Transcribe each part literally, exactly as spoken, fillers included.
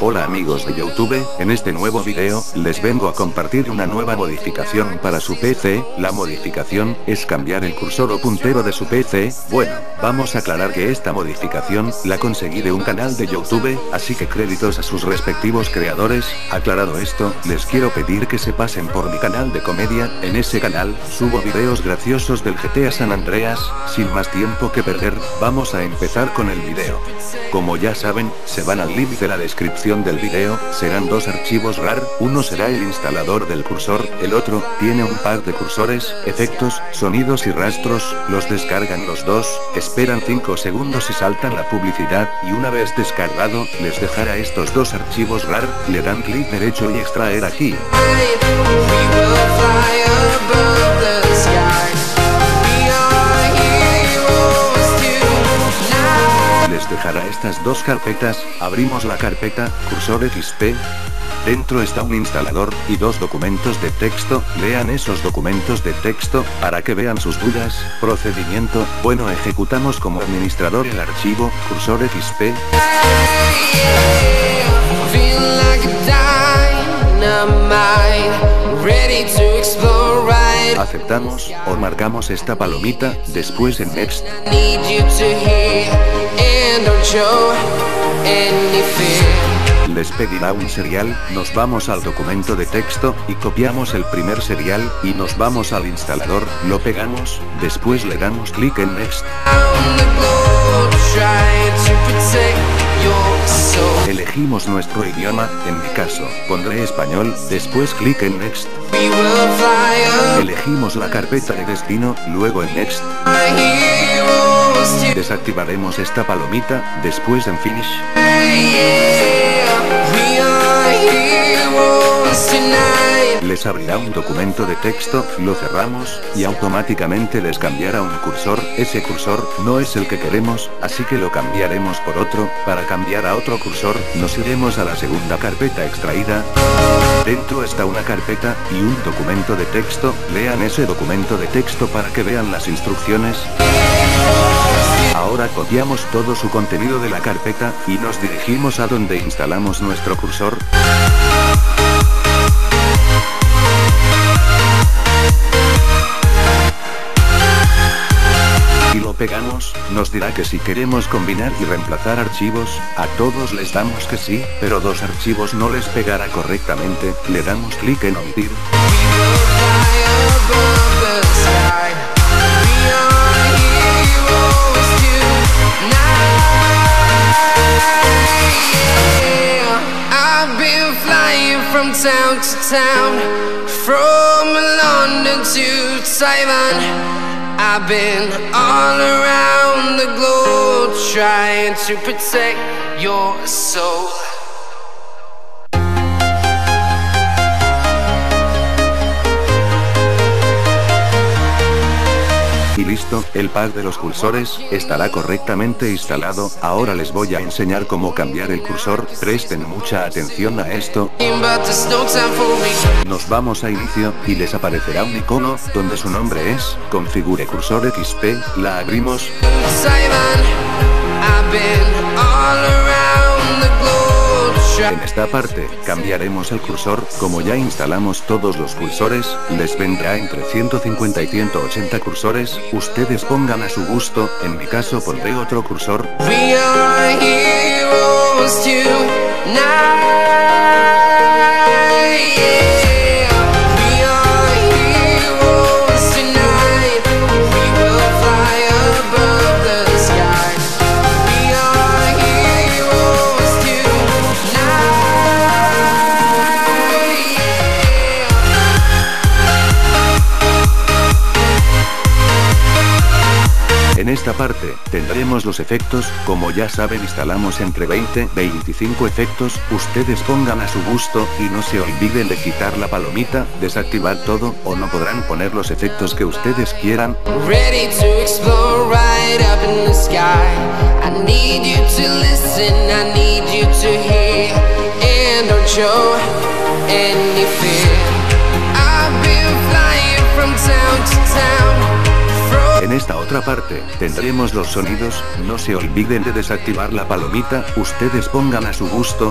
Hola amigos de YouTube, en este nuevo video, les vengo a compartir una nueva modificación para su P C. La modificación es cambiar el cursor o puntero de su P C. Bueno, vamos a aclarar que esta modificación la conseguí de un canal de YouTube, así que créditos a sus respectivos creadores. Aclarado esto, les quiero pedir que se pasen por mi canal de comedia. En ese canal, subo videos graciosos del G T A San Andreas. Sin más tiempo que perder, vamos a empezar con el video. Como ya saben, se van al link de la descripción del video, serán dos archivos R A R, uno será el instalador del cursor, el otro, tiene un par de cursores, efectos, sonidos y rastros, los descargan los dos, esperan cinco segundos y saltan la publicidad, y una vez descargado, les dejará estos dos archivos R A R, le dan clic derecho y extraer aquí. Les dejará estas dos carpetas, abrimos la carpeta, cursor X P. Dentro está un instalador, y dos documentos de texto, lean esos documentos de texto, para que vean sus dudas. Procedimiento, bueno, ejecutamos como administrador el archivo, cursor X P. Aceptamos, o marcamos esta palomita, después en Next. Les pedirá un serial, nos vamos al documento de texto, y copiamos el primer serial, y nos vamos al instalador, lo pegamos, después le damos clic en Next. Elegimos nuestro idioma, en mi caso, pondré español, después clic en Next. Elegimos la carpeta de destino, luego en Next. Desactivaremos esta palomita, después en Finish. Les abrirá un documento de texto, lo cerramos, y automáticamente les cambiará un cursor. Ese cursor no es el que queremos, así que lo cambiaremos por otro. Para cambiar a otro cursor, nos iremos a la segunda carpeta extraída. Dentro está una carpeta, y un documento de texto, lean ese documento de texto para que vean las instrucciones. Ahora copiamos todo su contenido de la carpeta, y nos dirigimos a donde instalamos nuestro cursor. Y lo pegamos, nos dirá que si queremos combinar y reemplazar archivos, a todos les damos que sí, pero dos archivos no les pegará correctamente, le damos clic en omitir. From town to town, from London to Taiwan, I've been all around the globe trying to protect your soul. Y listo, el pack de los cursores estará correctamente instalado. Ahora les voy a enseñar cómo cambiar el cursor, presten mucha atención a esto. Nos vamos a inicio, y les aparecerá un icono, donde su nombre es, configure cursor X P, la abrimos. En esta parte, cambiaremos el cursor, como ya instalamos todos los cursores, les vendrá entre ciento cincuenta y ciento ochenta cursores, ustedes pongan a su gusto, en mi caso pondré otro cursor. En esta parte, tendremos los efectos, como ya saben instalamos entre veinte a veinticinco efectos, ustedes pongan a su gusto, y no se olviden de quitar la palomita, desactivar todo, o no podrán poner los efectos que ustedes quieran. En esta otra parte, tendremos los sonidos, no se olviden de desactivar la palomita, ustedes pongan a su gusto.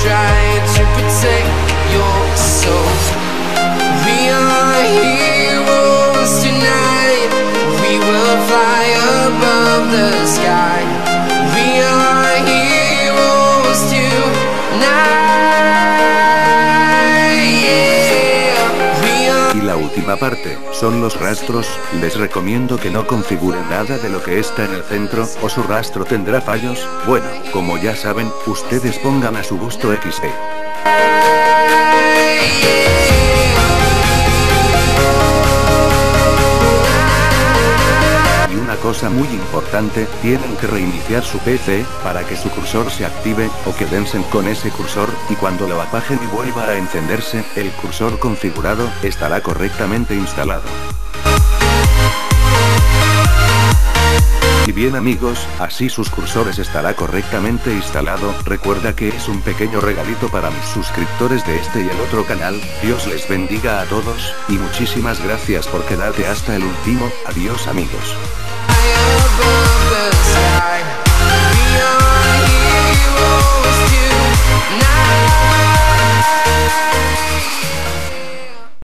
La última parte, son los rastros, les recomiendo que no configuren nada de lo que está en el centro, o su rastro tendrá fallos, bueno, como ya saben, ustedes pongan a su gusto equis de. Y una cosa muy importante, tienen que reiniciar su P C, para que su cursor se active, o quédense con ese cursor, y cuando lo apaguen y vuelva a encenderse, el cursor configurado, estará correctamente instalado. Y bien amigos, así sus cursores estará correctamente instalado, recuerda que es un pequeño regalito para mis suscriptores de este y el otro canal, Dios les bendiga a todos, y muchísimas gracias por quedarte hasta el último, adiós amigos. Above the sky, we are heroes tonight.